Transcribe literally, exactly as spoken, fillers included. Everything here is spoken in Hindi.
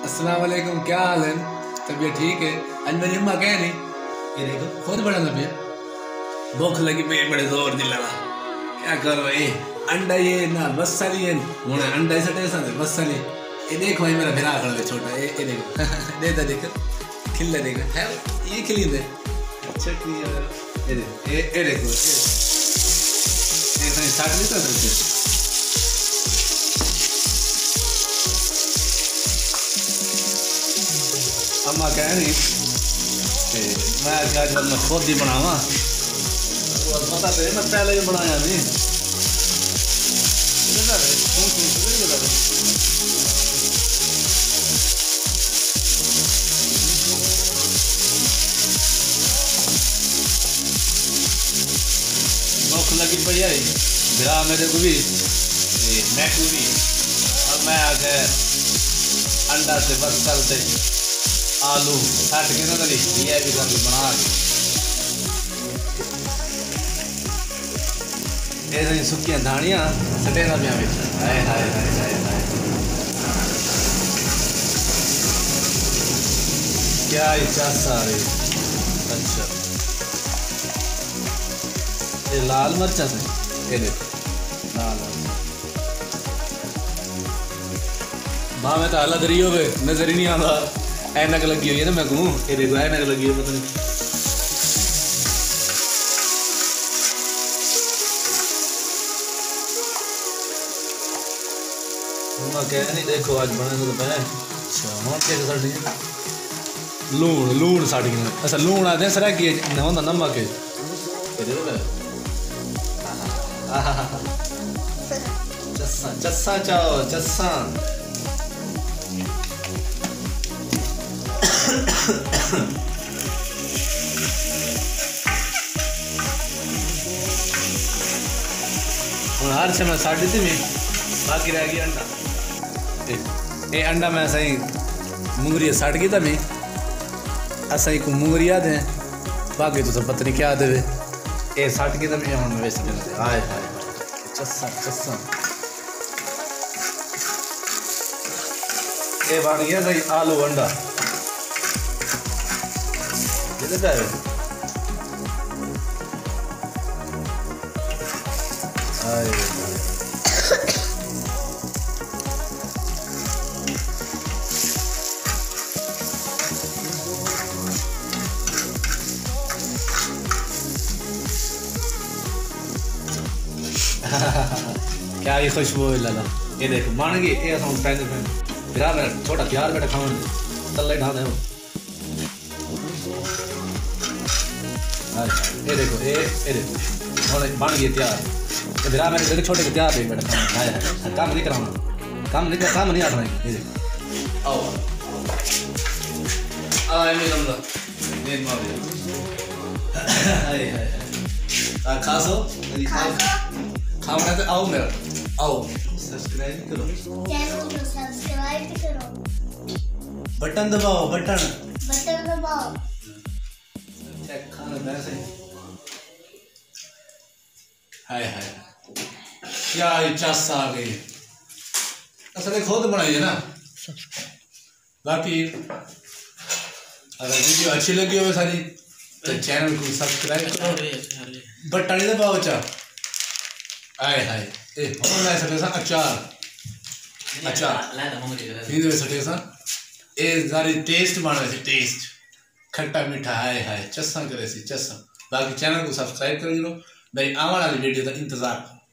अस्सलाम वालेकुम, क्या हाल है? तबीयत ठीक है? आज मेरी अम्मा कह रही ये देखो खुद बड़ा तबीयत भूख लगी पे बड़े जोर दिला क्या करो ये अंडा ये ना बस साली ये होना अंडा ऐसा टेस्ट है बस साली ये देखो भाई मेरा भिरा कर दे छोटा ये ये देखो दे दे देखो खिल्ला देखो है ये खिली दे अच्छा की ये देखो ये ये देखो ये ये साठ लीटर दे अम्मा कह रही मैं क्या जब मैं खुद ही बनावा पता तो मैं पहले ही बनाया नहीं भूख लगी पड़ी है बिरा मेरे को भी मैं को भी अब मैं आके अंडा से बस चलते आलू काट के ना करी ये भी कर बना ऐसे सुखियां धानियां सटे ना पिया में हाय हाय हाय हाय हाय क्या इच्छा सारे अच्छा ये लाल मिर्चा से ये देखो लाल माँ में तो हालत रही हो गए नजर ही नहीं आता ऐनक लगी हुई है ना मैं कहूँ ये देखो ऐनक लगी हुई पता नहीं कह नहीं देखो आज बने तो पहले अच्छा क्या कर रही लूण लूण साड़ी अच्छा लूण आते सर की होता नमक है चस्सा चस्सा चाओ चस्सा हर समय साढ़े थी में बाकी रह गया अंडा ए, ए अंडा में ऐसा ही मुंगरी साट गई था मैं ऐसा ही को मुंगरी याद है बाकी तो सब पता नहीं क्या दे ए साट गई था मैं हम वैसे हाय हाय चस्सा चस्सा ए बन गया सही आलू अंडा ये तो है हाय क्या ये खुशबू है लाला ये देखो मान गई ये हम फ्रेंड फ्रेंड बिरा मेरा छोटा प्यार बेटा खावन तल्ले ढा दे ये देखो ये ये देखो और बन गई तैयार ये बिरा मेरे देखो छोटे के तैयार है बेटा खाया काम नहीं कराना काम नहीं काम नहीं आता ये देखो आओ आ ये नंबर नींद मार दिया हाय हाय हाय खासो यदि खाओ खाना तो आओ मेरा आओ सब्सक्राइब करो चैनल को सब्सक्राइब करो बटन दबाओ बटन बटन दबाओ चेक खाना वैसे हाय हाय क्या इच्छा आ गई असल खुद बनाई है ना बाकी अगर वीडियो अच्छी लगी हो सारी तो चैनल को सब्सक्राइब करो बटन दबाओ चा आए हाय ए हम लाए सटे सा अचार अचार ये दे सटे सा ए सारी टेस्ट मानो से टेस्ट खट्टा मीठा हाय हाय चस्सा करे सी चस्सा बाकी चैनल को सब्सक्राइब कर लो भाई आने वाली वीडियो का इंतजार